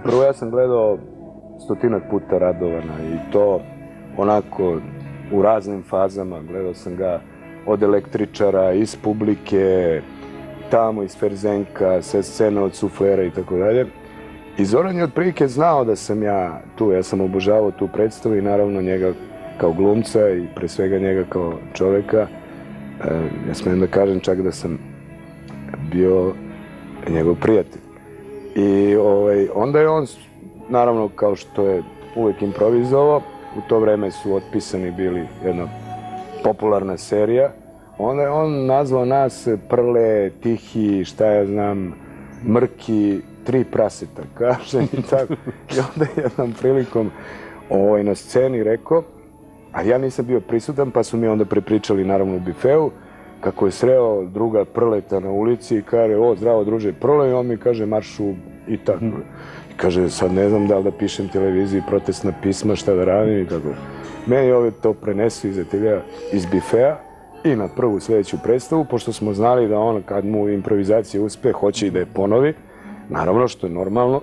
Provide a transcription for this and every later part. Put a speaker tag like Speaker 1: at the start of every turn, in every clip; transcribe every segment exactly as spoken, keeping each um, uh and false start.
Speaker 1: Prvo ja sam gledao stotinak puta Radovana i to onako u raznim fazama. Gledao sam ga od električara, iz publike, tamo iz Ferzenka, sa scene od suflera i tako dalje. I Zoran je otprilike znao da sam ja tu, ja sam obožavao tu predstavu i naravno njega kao glumca i pre svega njega kao čoveka. Ja smijem da kažem čak da sam bio njegov prijatelj. I onda je on, naravno kao što je uvek improvizovao, u to vreme su Otpisani bili jedna popularna serija, onda je on nazvao nas Prle, Tihi, šta ja znam, Mrki, tri praseta, kaže i tako. I onda je jednom prilikom na sceni rekao, a ja nisam bio prisutan, pa su mi onda prepričali naravno u bifeu, kako je sreo druga Prleta na ulici i kaže, o, zdravo druže Prle, i on mi kaže, maršu i tako. I kaže, sad ne znam da li da pišem televiziji protestna pisma, šta da radim i tako. Meni ove to prenesu iz ateljea, iz bifea i na prvu sljedeću predstavu, pošto smo znali da on, kad mu improvizacija uspe, hoće i da je ponovi, naravno što je normalno.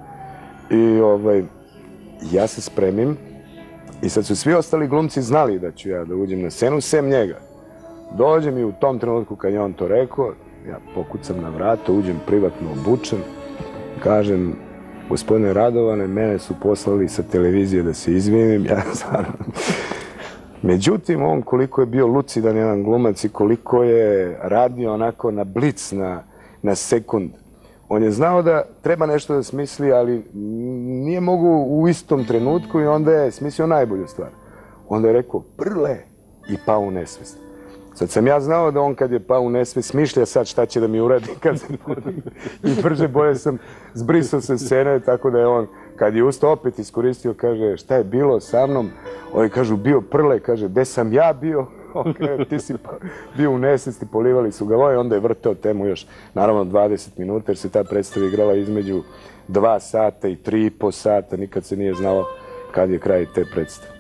Speaker 1: I ja se spremim i sad su svi ostali glumci znali da ću ja da uđem na scenu, sem njega. Dođem i u tom trenutku kad je on to rekao, ja pokucam na vrata, uđem privatno obučen, kažem, gospodine Radovane, mene su poslali sa televizije da se izvinim, ja stvarno. Međutim, on koliko je bio lucidan jedan glumac i koliko je radio onako na blic, na sekund, on je znao da treba nešto da smisli, ali nije mogu u istom trenutku i onda je smislio najbolju stvar. Onda je rekao, Prle, i pao u nesvest. Sad sam ja znao da on kad je pao u nesvest smišlja sad šta će da mi uradi kad se podigne. I brže bolje sam zbrisao se scene, tako da je on, kad je ustao opet iskoristio, kaže, šta je bilo sa mnom? Ovi kažu, bio Prle, kaže, gde sam ja bio? On kaže, ti si bio u nesvesti, polivali su ga voje, onda je vrteo temu još, naravno, dvadeset minuta, jer se ta predstava igrala između dva sata i tri i po sata, nikad se nije znalo kad je kraj te predstave.